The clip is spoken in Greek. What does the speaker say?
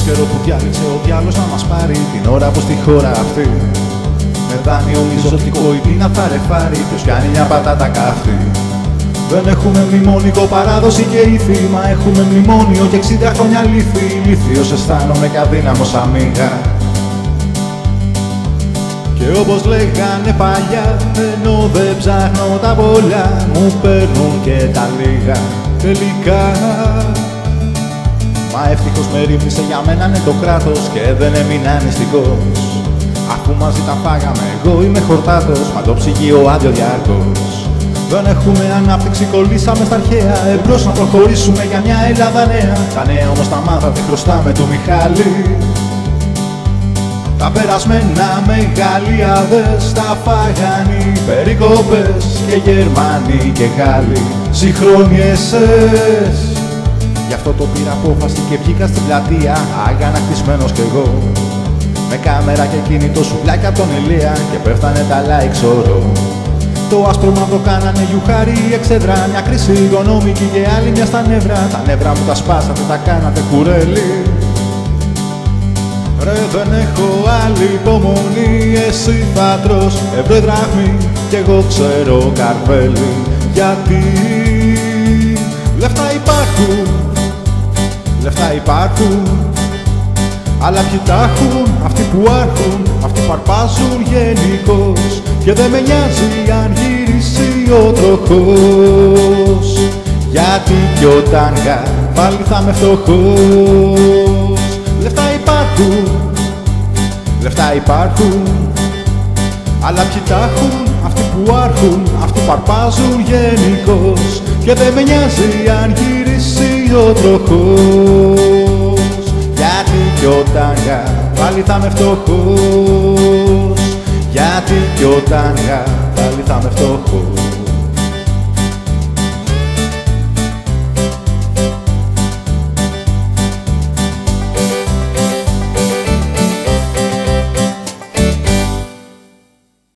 καιρό που διάλεξε ο διάλος να μας πάρει την ώρα που στη χώρα αυτή με δάνειο μισοτικό ή την αφαρεφάρει ποιος κάνει μια πατάτα καυτή. Δεν έχουμε μνημόνικο παράδοση και ήθη, μα έχουμε μνημόνιο και 60 χρόνια λύθη. Λύθιος αισθάνομαι κι αδύναμος αμίγα. Και όπως λέγανε παλιά, ενώ δεν ψάχνω τα πολλά, μου παίρνουν και τα λίγα τελικά. Μα ευτυχώς με ρίμνησε για μένα είναι το κράτος και δεν έμεινα νηστικός. Αφού μαζί τα φάγαμε, εγώ είμαι χορτάτος, μα το ψυγείο άδειο διάρκως. Δεν έχουμε ανάπτυξη, κολλήσαμε στα αρχαία, εμπρός να προχωρήσουμε για μια Ελλάδα νέα. Τα νέα όμως τα μάθατε, χρωστάμε του Μιχάλη. Τα περασμένα μεγαλειάδες τα φάγαν οι περικόπες και Γερμανοί και Γάλλοι συγχρόνιες. Γι' αυτό το πήρα απόφαση και βγήκα στην πλατεία, αγανακτισμένος κι εγώ. Με κάμερα και κινητό σουβλάκι απ' τον Ηλία και πέφτανε τα like σωρό. Το άσπρο μαύρο κάνανε γιουχάρι η εξέδρα, μια κρίση οικονομική και άλλη μια στα νεύρα. Τα νεύρα μου τα σπάσατε, τα κάνατε κουρέλι. Ρε δεν έχω άλλη υπομονή, εσύ θα τρως ευρώ δραχμή κι εγώ ξέρω καρβέλι. Γιατί λεφτά υπάρχουν, λεφτά υπάρχουν, αλλά ποιοι τα έχουν, αυτοί που άρχουν, αυτοί που αρπάζουν γενικώς. Και δεν με νοιάζει αν γυρίσει ο τροχός, γιατί κι όταν γα πάλι θα είμαι φτωχός. Λεφτά υπάρχουν, λεφτά υπάρχουν, αλλά ποιοι τα έχουν, αυτοί που άρχουν, αυτοί που αρπάζουν γενικώς. Και δεν με νοιάζει αν γυρίσει ο τροχός, γιατί κι όταν γα πάλι θα είμαι φτωχός. Γιατί κι όταν γα πάλι θα είμαι φτωχός.